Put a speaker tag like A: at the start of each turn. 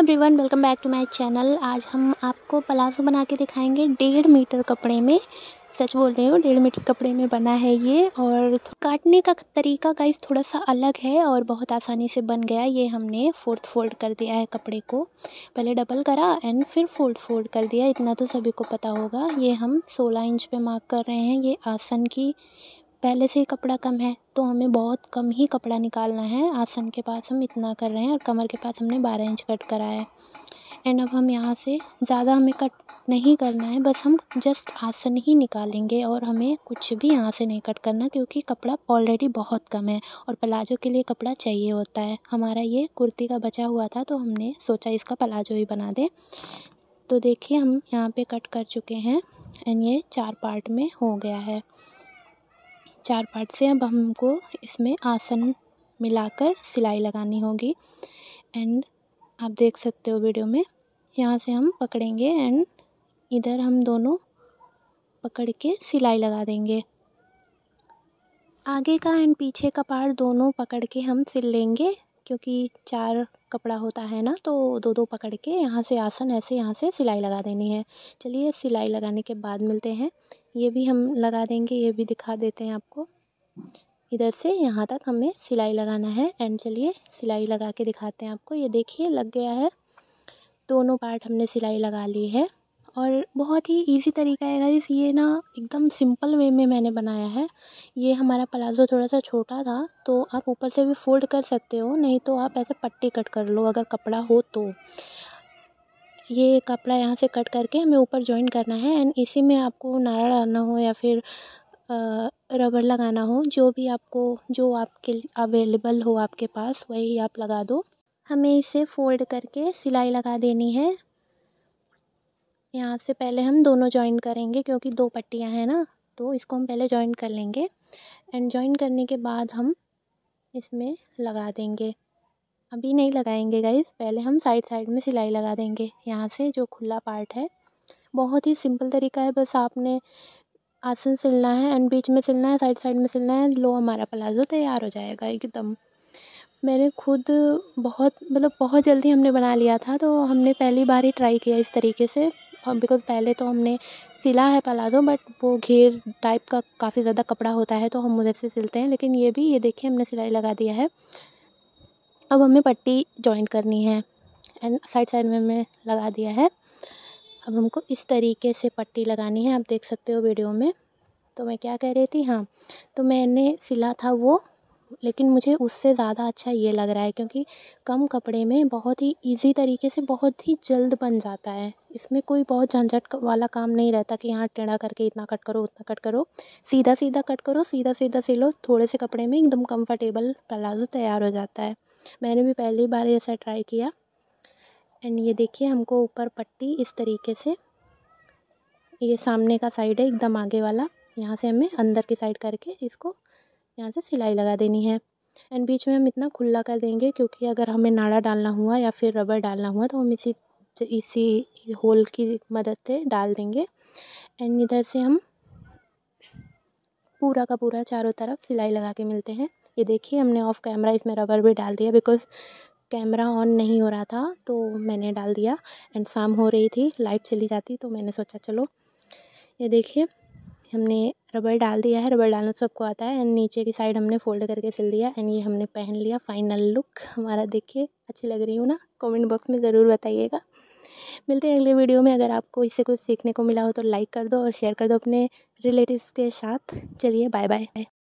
A: Everyone, welcome back to my channel. आज हम आपको प्लाजो बना के दिखाएंगे 1.5 मीटर कपड़े में। सच बोल रही हूँ, 1.5 मीटर कपड़े में बना है ये। और काटने का तरीका गाइस थोड़ा सा अलग है और बहुत आसानी से बन गया। ये हमने फोल्ड कर दिया है कपड़े को, पहले डबल करा एंड फिर फोल्ड कर दिया। इतना तो सभी को पता होगा। ये हम 16 इंच पे मार्क कर रहे हैं। ये आसन की पहले से ही कपड़ा कम है तो हमें बहुत कम ही कपड़ा निकालना है। आसन के पास हम इतना कर रहे हैं और कमर के पास हमने 12 इंच कट करा है। एंड अब हम यहाँ से ज़्यादा हमें कट नहीं करना है, बस हम जस्ट आसन ही निकालेंगे और हमें कुछ भी यहाँ से नहीं कट करना, क्योंकि कपड़ा ऑलरेडी बहुत कम है और प्लाजो के लिए कपड़ा चाहिए होता है। हमारा ये कुर्ती का बचा हुआ था तो हमने सोचा इसका प्लाजो ही बना दें। तो देखिए हम यहाँ पे कट कर चुके हैं एंड ये 4 पार्ट में हो गया है। 4 पार्ट से अब हमको इसमें आसन मिलाकर सिलाई लगानी होगी। एंड आप देख सकते हो वीडियो में, यहाँ से हम पकड़ेंगे एंड इधर हम दोनों पकड़ के सिलाई लगा देंगे। आगे का एंड पीछे का पार्ट दोनों पकड़ के हम सिल लेंगे, क्योंकि 4 कपड़ा होता है ना, तो 2-2 पकड़ के यहाँ से आसन ऐसे यहाँ से सिलाई लगा देनी है। चलिए सिलाई लगाने के बाद मिलते हैं। ये भी हम लगा देंगे, ये भी दिखा देते हैं आपको। इधर से यहाँ तक हमें सिलाई लगाना है एंड चलिए सिलाई लगा के दिखाते हैं आपको। ये देखिए लग गया है, दोनों पार्ट हमने सिलाई लगा ली है। और बहुत ही इजी तरीका है गाइस, ये ना एकदम सिंपल वे में मैंने बनाया है। ये हमारा प्लाजो थोड़ा सा छोटा था तो आप ऊपर से भी फोल्ड कर सकते हो, नहीं तो आप ऐसे पट्टी कट कर लो अगर कपड़ा हो तो। ये कपड़ा यहाँ से कट करके हमें ऊपर जॉइन करना है एंड इसी में आपको नाड़ा डालना हो या फिर रबर लगाना हो, जो आपके अवेलेबल हो आपके पास वही आप लगा दो। हमें इसे फोल्ड करके सिलाई लगा देनी है। यहाँ से पहले हम दोनों जॉइन करेंगे क्योंकि 2 पट्टियाँ हैं ना, तो इसको हम पहले जॉइन कर लेंगे एंड जॉइन करने के बाद हम इसमें लगा देंगे। अभी नहीं लगाएंगे गाइस, पहले हम साइड में सिलाई लगा देंगे यहाँ से जो खुला पार्ट है। बहुत ही सिंपल तरीका है, बस आपने आसन सिलना है एंड बीच में सिलना है, साइड में सिलना है। लो हमारा प्लाजो तैयार हो जाएगा एकदम। मैंने खुद बहुत जल्दी हमने बना लिया था, तो हमने पहली बार ही ट्राई किया इस तरीके से। और बिकॉज़ पहले तो हमने सिला है प्लाजो, बट वो घेर टाइप का काफ़ी ज़्यादा कपड़ा होता है तो हम उधर से सिलते हैं। लेकिन ये देखिए हमने सिलाई लगा दिया है। अब हमें पट्टी जॉइन करनी है एंड साइड में हमने लगा दिया है। अब हमको इस तरीके से पट्टी लगानी है, आप देख सकते हो वीडियो में। तो मैं क्या कह रही थी, हाँ, तो मैंने सिला था वो, लेकिन मुझे उससे ज़्यादा अच्छा ये लग रहा है क्योंकि कम कपड़े में बहुत ही इजी तरीके से बहुत ही जल्द बन जाता है। इसमें कोई बहुत झंझट वाला काम नहीं रहता कि यहाँ टेढ़ा करके इतना कट करो उतना कट करो। सीधा कट करो, सीधा सिलो, थोड़े से कपड़े में एकदम कंफर्टेबल प्लाजो तैयार हो जाता है। मैंने भी पहली बार ऐसा ट्राई किया। एंड ये देखिए हमको ऊपर पट्टी इस तरीके से, ये सामने का साइड है एकदम आगे वाला, यहाँ से हमें अंदर की साइड करके इसको यहाँ से सिलाई लगा देनी है। एंड बीच में हम इतना खुला कर देंगे क्योंकि अगर हमें नाड़ा डालना हुआ या फिर रबर डालना हुआ तो हम इसी होल की मदद से डाल देंगे। एंड इधर से हम पूरा का पूरा चारों तरफ सिलाई लगा के मिलते हैं। ये देखिए हमने ऑफ कैमरा इसमें रबर भी डाल दिया, बिकॉज़ कैमरा ऑन नहीं हो रहा था तो मैंने डाल दिया। एंड शाम हो रही थी, लाइट चली जाती तो मैंने सोचा चलो। ये देखिए हमने रबर डाल दिया है, रबर डालना सबको आता है। एंड नीचे की साइड हमने फोल्ड करके सिल दिया एंड ये हमने पहन लिया। फाइनल लुक हमारा देखिए, अच्छी लग रही हूँ ना? कमेंट बॉक्स में ज़रूर बताइएगा। मिलते हैं अगले वीडियो में। अगर आपको इससे कुछ सीखने को मिला हो तो लाइक कर दो और शेयर कर दो अपने रिलेटिव्स के साथ। चलिए बाय बाय।